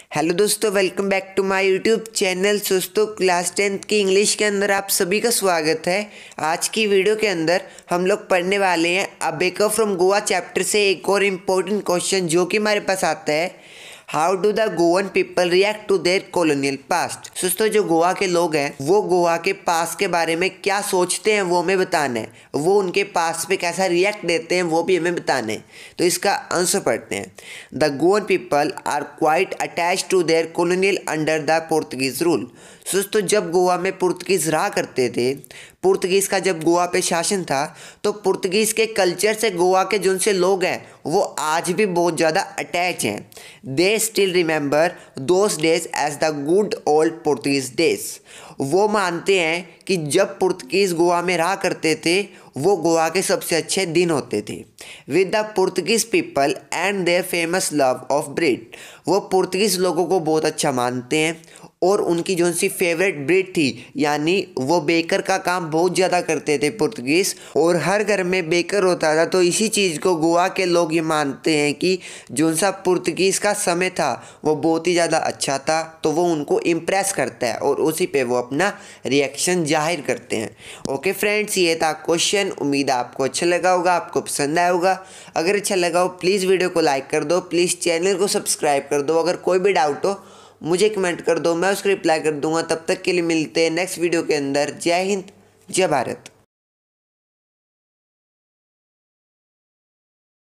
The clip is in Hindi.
हेलो दोस्तों, welcome back to my YouTube channel. दोस्तों, क्लास 10th की इंग्लिश के अंदर आप सभी का स्वागत है। आज की वीडियो के अंदर हम लोग पढ़ने वाले हैं a baker from Goa chapter से एक और इम्पोर्टेंट क्वेश्चन जो कि हमारे पास आता है, how do the Goan people react to their colonial past. दोस्तों, जो गोवा के लोग हैं वो गोवा के पास्ट के बारे में क्या सोचते हैं वो हमें बताना है, वो उनके पास्ट पे कैसा रिएक्ट देते हैं वो भी हमें बताना है। तो इसका आंसर पढ़ते हैं। The Goan people are quite attach to their colonial under the Portuguese rule. दोस्तों, जब गोवा में पुर्तगीज रहा करते थे, पुर्तगीज़ का जब गोवा पे शासन था, तो पुर्तगीज़ के कल्चर से गोवा के जो से लोग हैं वो आज भी बहुत ज़्यादा अटैच हैं। They still remember those days as the good old Portuguese days. वो मानते हैं कि जब पुर्तगीज़ गोवा में रहा करते थे वो गोवा के सबसे अच्छे दिन होते थे। With the Portuguese people and their famous love of bread. वो पुर्तगीज़ लोगों को बहुत अच्छा मानते हैं और उनकी जो सी फेवरेट ब्रीड थी, यानी वो बेकर का काम बहुत ज़्यादा करते थे पुर्तगीज़, और हर घर में बेकर होता था। तो इसी चीज़ को गोवा के लोग ये मानते हैं कि जो सा पुर्तगीज़ का समय था वो बहुत ही ज़्यादा अच्छा था, तो वो उनको इम्प्रेस करता है और उसी पे वो अपना रिएक्शन जाहिर करते हैं। ओके फ्रेंड्स, ये था क्वेश्चन। उम्मीद है आपको अच्छा लगा होगा, आपको पसंद आया होगा। अगर अच्छा लगा हो प्लीज़ वीडियो को लाइक कर दो, प्लीज़ चैनल को सब्सक्राइब कर दो। अगर कोई भी डाउट हो मुझे कमेंट कर दो, मैं उसको रिप्लाई कर दूंगा। तब तक के लिए मिलते हैं नेक्स्ट वीडियो के अंदर। जय हिंद, जय भारत।